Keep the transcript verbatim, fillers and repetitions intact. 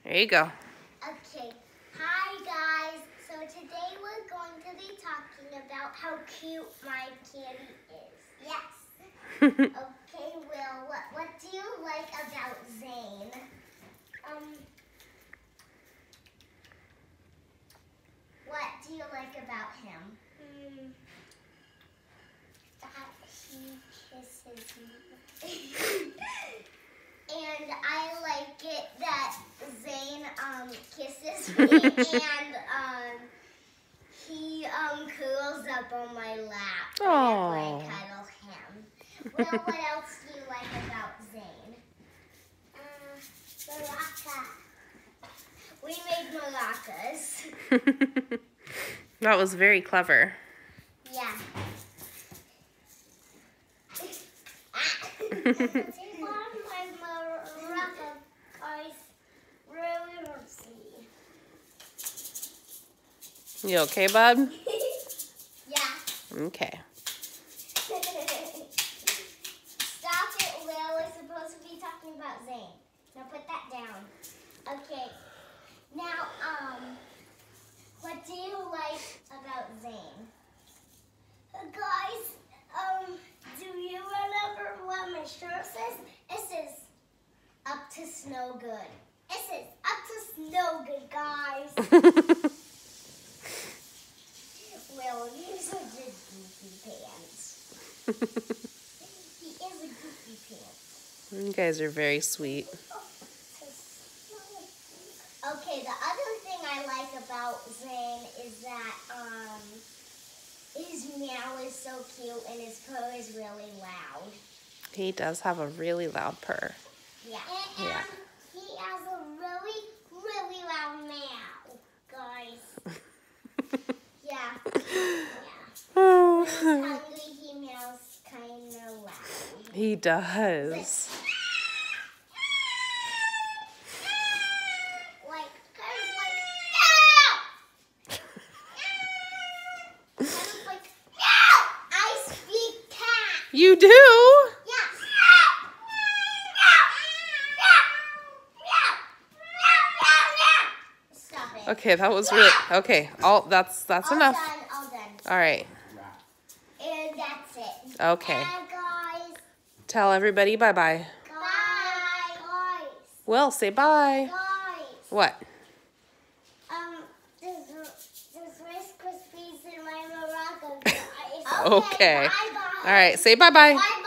There you go. Okay. Hi, guys. So today we're going to be talking about how cute my kitty is. Yes. Okay, Will, what, what do you like about Zane? Um, what do you like about him? Hmm. That he kisses me. And I like it that Zane um, kisses me and um, he um, curls up on my lap whenever I cuddle him. Well, what else do you like about Zane? Uh, maraca. We made maracas. That was very clever. Yeah. You okay, bud? Yeah. Okay. Stop it, Will. We're supposed to be talking about Zane. Now put that down. Okay. Now, um, what do you like about Zane? Uh, guys, um, do you remember what my shirt says? It says, up to snow good. It says, up to snow good, guys. Will, you're such a goofy pants. He is a goofy pants. You guys are very sweet. Okay, the other thing I like about Zane is that um, his meow is so cute and his purr is really loud. He does have a really loud purr. Yeah. And, Yeah. and he has a really, really loud meow, guys. Yeah. Yeah. Oh. When he's hungry, he meows kind of loud. He does. Like, kind of like, no! Kind of like, no! I speak cat. You do? Yeah. Stop it. Okay, that was really okay. All that's that's all enough. Done, all done. All right. And that's it. Okay. And guys. Tell everybody bye bye. Bye. Guys. Will, say bye. Guys. What? Um, there's, there's Rice Krispies in my Morocco. Okay. Bye bye. All right. Say bye bye. Bye